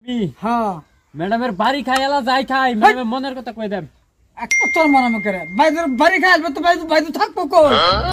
হ্যাঁ ম্যাডামের বাড়ি খাই এলা যাই খাই ম্যাডামের মনের কথা কই দেন একটা চল মারাম করে বাইদের বাড়ি খাই আসবে তো বাইদু থাকবো কই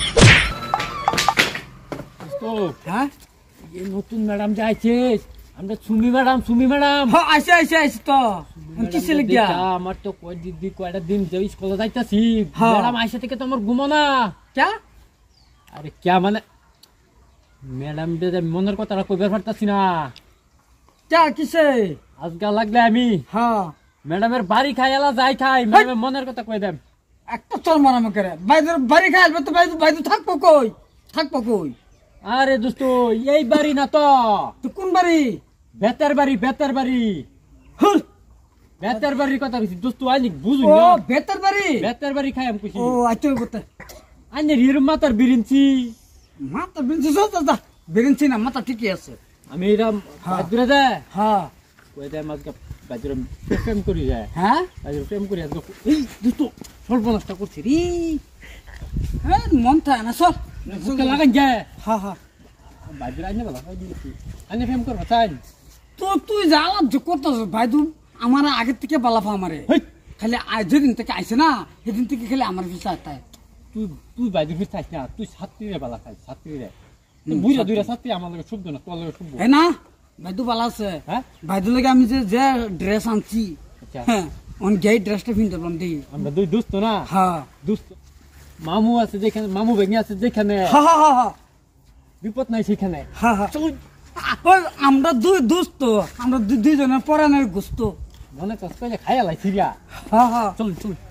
তো হ্যাঁ এই নতুন ম্যাডাম যাইছে আমরা সুমি ম্যাডাম হ্যাঁ আইছে তো কিসে লাগিয়া আমার তো কয়টা দিন যাই স্কুলে যাইতাছি ম্যাডাম আইসা থেকে তো আমার ঘুমো না ক্যা আরে ক্যা মানে ম্যাডাম মনের কথাটা কইবার পারতাছি না ক্যা কিসে আজকে লাগলে আমি হ্যাঁ ম্যাডামের বাড়ি খাই এলা যাই খাই ম্যাডামের মনের কথা কই দেন একটা চল মারাম করে বাইদের বাড়ি খাই আসবে তো বাইদু থাকবো কই আরে দোস্ত এই বাড়ি না তো কোন বাড়ি বেতার বাড়ি হুল বেতার বাড়ির কথা কইছি দোস্ত আইনি বুঝুন ও না বেতার বাড়ি খাই আমি কইছি ও আইতো বতে আইনে রির মাতার বিরিনছি মাথা বিরিনছি না মাথা ঠিকই আছে আমি এরম বাজুরা দে হ্যাঁ কই দে মাঝকে বাজুরা প্রেম করি যায় হ্যাঁ বাজুরা প্রেম করি আজকে এই দোস্ত সর্বনাশটা করছি রে হ্যাঁ মন থাকে না সব বুকে লাগান যায় হ্যাঁ বাজুরা আইনে বলা কই দিছি আইনে প্রেম করবা চাই তো তুই জ্বালা করতেছ ভাইদু আমার আগের থেকে বালাফা আমারে খালি যেদিন থেকে আইছে না সেদিন থেকে খালি আমার পিছা আত্মায় তুই বাজুর পিছ চাইছ না তুই ছাত্রীরে বালা খাই ছাত্রীরে বুঝা দুইটা ছাত্রী আমার লগে শুভ্য না তোর লগে শুভ্য হে না ভাইদু বালা আছে হ্যাঁ ভাইদু লাগে আমি যে ড্রেস আনছি হ্যাঁ অন গেই ড্রেসটা পিনতে পারলাম দেই আমরা দুই দোস্ত না হ্যাঁ দোস্ত মামু আছে যেখানে মামু বেগনি আছে যেখানে হ্যাঁ বিপদ নাই সেখানে হ্যাঁ আমরা দুই দোস্ত আমরা দুইজনের পরানের গোস্ত মনে কষ্ট করে খাইয়া লাই সিরিয়া হ্যাঁ চল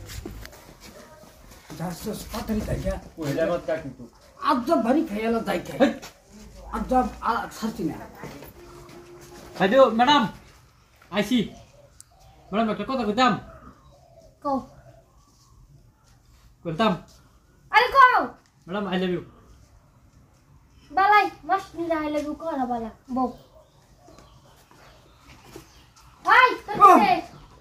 তাড়াতাড়ি যাই ওই জায়গাত কা কিন্তু আজ ভারী খাইয়ালা যাই খাই আজ ছাড়ছি না হ্যালো ম্যাডাম আইসি ম্যাডাম একটা কথা কইতাম আরে কও ম্যাডাম আই লাভ ইউ বালাই মাস নিরা আই লাভ ইউ করা বালা বউ ভাই তোকে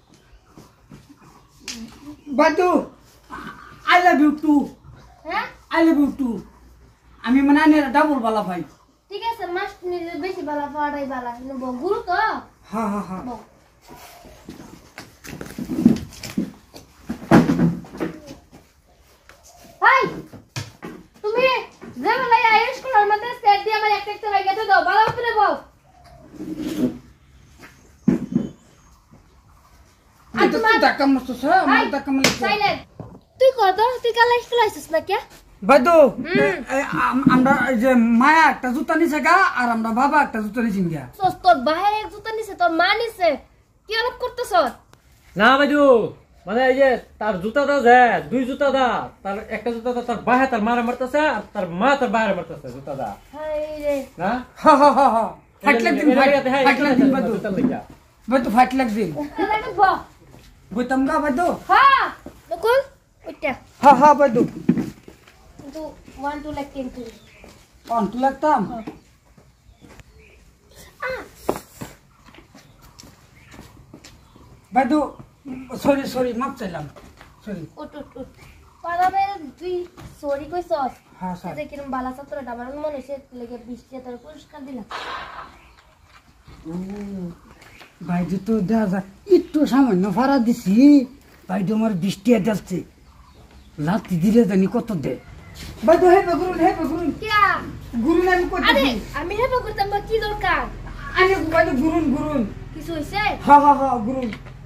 বাদু আই লাভ ইউ টু হ্যাঁ আই লাভ ইউ টু আমি মানে ডাবল বালা ভাই ঠিক আছে মাস নিরা বেশি বালা পাড়াই বালা বউ গুরু তো হ্যাঁ বউ ভাই তুমি যেমন আইরিশ কলার মধ্যে সেট দিয়ে আমার একটা হয়ে গেছে দাও বালা উপরে বউ তুই ধাক্কা মারছিস আমার ধাক্কা মারছিস সাইলেন্ট তুই কত তুই কাল স্কুল আইছিস না কে বাদু আমরা যে মায়া একটা জুতা নিছে গা আর আমরা বাবা একটা জুতা নিছি গা তোর ভাই এক জুতা নিছে তোর মা নিছে কি আলাপ করতেছ না বাজু মানে এই যে তার জুতা দা যে দুই জুতা দা তার একটা জুতা দা তার বাহে তার মারে মারতেছে আর তার মা তার বাইরে মারতেছে জুতা দা হাই রে না হ্যাঁ ফাইট লাগ দিন বাদু বাদু ফাইট লাগ দিন লাগে বউ বইতাম গা বাদু হ্যাঁ নকুল ওইটা হ্যাঁ বাদু কিন্তু 1 2 লাখ 10 তুই অন তু লাগতাম বাদু সরি মাপ চাইলাম সরি উঠ পারাবে তুই সরি কইছস হ্যাঁ স্যার যে কিরম বালা ছাত্রটা আমার মনে হইছে লাগে 20 টাকা পুরস্কার দিলাম ভাইদু তো দেয়া যায় একটু সামান্য ভাড়া দিছি ভাইদু আমার 20 টাকা যাচ্ছে লাতি দিলে জানি কত দে ভাইদু হে গুরুন কিয়া গুরুন আমি কত আরে আমি হেবা করতাম বা কি দরকার আরে ভাইদু গুরুন কিছু হইছে হ্যাঁ গুরুন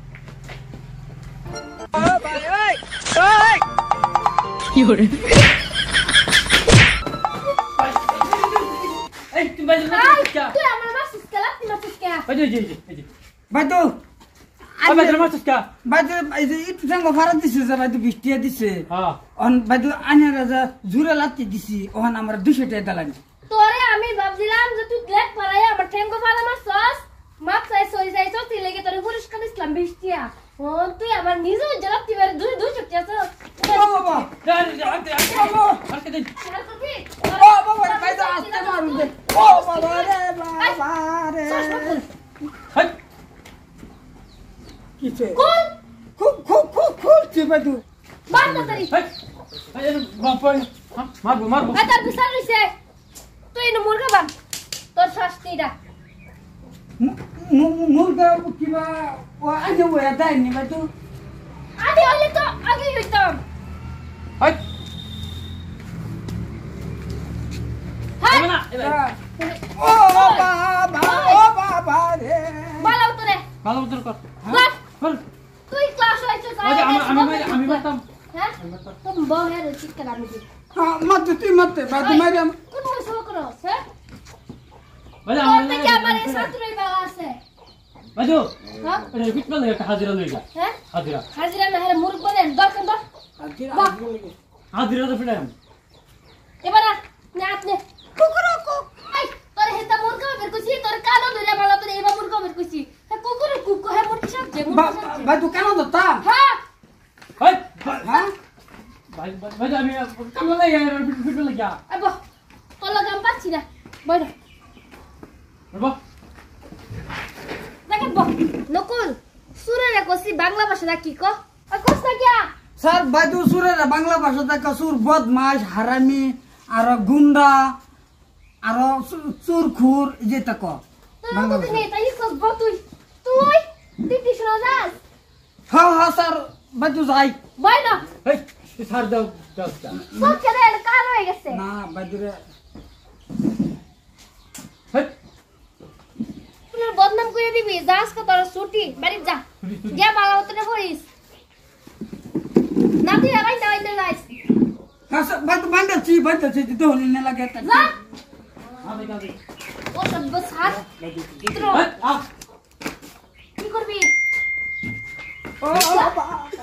এই তুমি বাজু না তুই আমার মাসুস কেলা তুই মাসুস কে বাজু ভাইদু বাজু মারছিস কা ভাইদু এই যে একটু সঙ্গ ভাড়া দিছে যে ভাইদু 20 টাকা দিছে হ্যাঁ অন ভাইদু আনে রাজা জুরে লাতি দিছি ওহন আমরা 200 টাকা দিলাম তোরে আমি ভাবছিলাম যে তুই গ্লেক পারাই আমার ঠেঙ্গো ফালা মারছস মাপ চাই সই যাই তো তুই লেগে তোরে পুরস্কার দিছিলাম 20 টাকা ও তুই আমার নিজে জবাব দিবার 200 টাকা বাবা আরে দে বাবা ভাইদু আস্তে মারুন দে বাবা রে হাই কিছে কোন খুব ভাইদু মার না তারি হাই মারবো আতার বিচার হইছে তুই ন মুরগা বান তোর শাস্তিটা মুরগা কিবা আগে ওয়া দেয়নি বাইদু আগে হইলে তো আগে হইতাম হাই হাই না ও বাবা রে ভালো তো রে ভালো উত্তর কর বাস বল তুই ক্লাস হইছিস আমি মারতাম হ্যাঁ তুমি বহের চিৎকার আমি দিই হ্যাঁ মত তুই মত বাইদু মারি কোন বসে করো হ্যাঁ বাজা তোর থেকে আমার এই ছাত্রই বাবা আছে বাজু হ্যাঁ এটা বিটল একটা হাজিরা লইগা হ্যাঁ হাজিরা হাজিরা না হলে মুরগ বলেন দরকার দর হাজিরা তো ফিরাম এবার না আপনি কুকুর আই তোর হেতা মুরগ বের কইছি তোর কানো ধরে ভালো তোর এবা মুরগ বের কইছি হ্যাঁ কুকুর কুকু হ্যাঁ মুরগি সব যে বাইদু কেন দতা হ্যাঁ হাই হ্যাঁ বাজা আমি কাম লাগা বিটল লাগা আবো তোর লাগাম পাচ্ছি না বড় বাবা দেখেন নকুল সুরের কইছি বাংলা ভাষা কি কো আর কস না কি স্যার বাইদু সুরের বাংলা ভাষা দেখা সুর বদমাশ হারামি আর গুন্ডা আর চুরখুর যেটা ক বাংলা তুই নেই তাই কস তুই দিদি শোনা যাস হ্যাঁ হ্যাঁ স্যার বাইদু যাই বই না এই ছাড় দাও দাও সব কেন কার হয়ে গেছে না বাইদু রে হেই তুই বদনাম করে দিবি যাস কো তোর ছুটি বাড়ি যা গিয়া বাংলা হতে পড়িস না তুই আবার যাই না যাইস হ্যাঁ স্যার বাইদু বান্ডাছি তো হনি না লাগে যা আবে গাবে ও সব বস হাত আ কি করবি ও